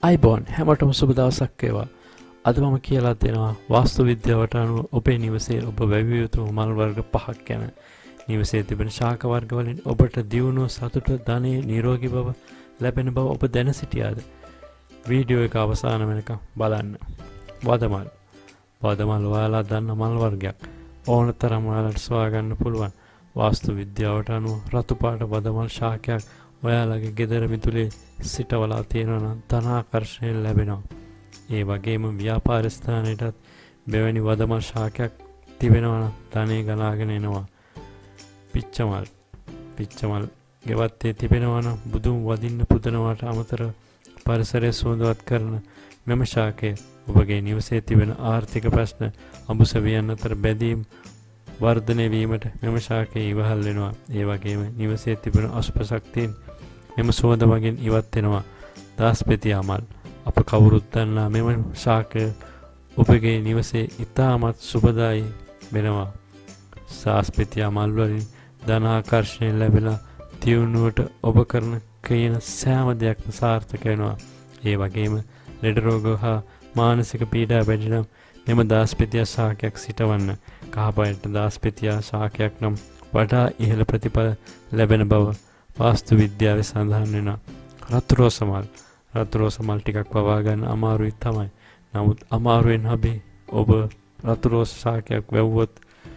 අයිබෝන් හැමෝටම සුබ දවසක් වේවා. අද මම කියලා දෙනවා වාස්තු විද්‍යාවට අනුව ඔබේ නිවසේ ඔබ වැවිය යුතු මල් වර්ග 5ක් ගැන. නිවසේ තිබෙන ශාක වර්ග වලින් ඔබට දියුණුව, සතුට, ධනෙ, නිරෝගී බව ලැබෙන බව ඔබ දැන සිටියාද? වීඩියෝ එක අවසාන වෙනකම් බලන්න. වදමල්. වදමල් ඔයාලා දන්න මල් වර්ගයක්. ඕනතරම් ඔයාලට සොයා ගන්න පුළුවන්. වාස්තු විද්‍යාවට අනුව රතු පාට වදමල් ශාකයක් ඔයාලගේ ගෙදර මිතුලේ සිටවලා තියෙනවා නම් ධන ආකර්ෂණය ලැබෙනවා. ඒ වගේම ව්‍යාපාර ස්ථානයටත් මෙවැනි වදමල් ශාකයක් තිබෙනවා නම් ධනෙ ගලාගෙන එනවා. පිච්චමල්. පිච්චමල් ගෙවත්තේ තිබෙනවා නම් බුදුන් වදින්න පුදනවාට අමතරව පරිසරය සුවඳවත් කරන මෙම ශාකය ඔබගේ නිවසේ තිබෙන ආර්ථික ප්‍රශ්න අඹුසවියන් අතර බැඳීම් වර්ධනය වීමට මෙම ශාකය ඉවහල් වෙනවා. ඒ වගේම නිවසේ තිබෙන අසුභ ශක්තියින් මෙම සුවඳ මගින් ඉවත් වෙනවා. දාස්පෙතියා මල්. අප කවුරුත් දන්නා මෙම ශාකය ඔබගේ නිවසේ ඉතාමත් සුබදායි වෙනවා. දාස්පෙතියා මල් වලින් ධන ආකර්ෂණය ලැබෙලා දියුණුවට ඔබ කරන කියන සෑම දෙයක්ම සාර්ථක වෙනවා. ඒ වගේම ලෙඩ රෝග හා මානසික පීඩා වැඩි නම් මෙම දාස්පෙතියා ශාකයක් සිටවන්න. කහපාට දාස්පෙතියා ශාකයක් නම් වඩා ඉහළ ප්‍රතිඵල ලැබෙන බව වාස්තු විද්‍යාවේ සඳහන් වෙනවා. රතු රෝස මල්. රතු රෝස මල් ටිකක් වවා ගන්න අමාරුයි තමයි. නමුත් අමාරුවෙන් හැබැයි ඔබ රතු රෝස ශාකයක් වැවුවොත්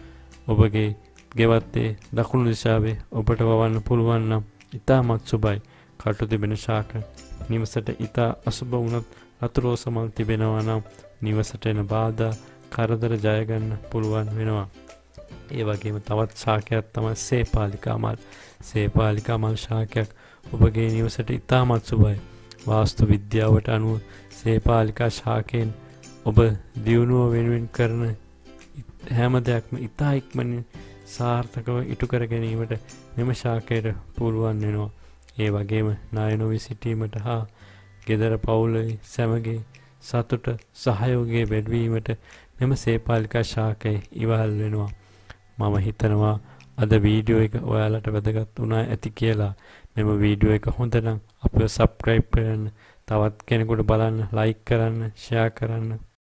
ඔබගේ ගෙවත්තේ දකුණු දිශාවේ ඔබට වවන්න පුළුවන් නම් ඉතාමත් සුබයි. කටු තිබෙන ශාක නිවසට ඉතා අසුබ වුණත් රතු රෝස මල් තිබෙනවා නම් නිවසට එන බාධා කරදර ජය ගන්න පුළුවන් වෙනවා. ඒ වගේම තවත් ශාකයක් තමයි සේපාලිකා මල්. සේපාලිකා මල් ශාකයක් ඔබගේ නිවසට ඉතාමත් සුබයි. වාස්තු විද්‍යාවට අනුව සේපාලිකා ශාකයෙන් ඔබ දියුණුව වෙනුවෙන් කරන හැම දෙයක්ම ඉතා ඉක්මනින් සාර්ථකව ඉටු කර ගැනීමට මෙම ශාකයට පුළුවන් වෙනවා. ඒ වගේම ණය නොවී සිටීමට හා ගෙදර පවුලේ සැමගේ සතුට සහයෝගය වැඩිවීමට මෙම සේපාලිකා ශාකය ඉවහල් වෙනවා. මම හිතනවා අද වීඩියෝ එක ඔයාලට වැදගත් වුණා ඇති කියලා. මෙම වීඩියෝ එක හොඳ නම් අපිව සබ්ස්ක්‍රයිබ් කරන්න, තවත් කෙනෙකුට බලන්න, ලයික් කරන්න, ෂෙයා කරන්න.